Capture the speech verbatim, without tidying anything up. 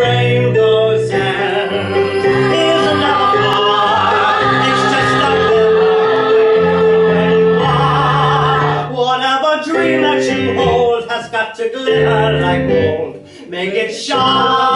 rain goes in is never far. It's just a memory where you are. Whatever dream that you hold has got to glitter like gold. Make it shine.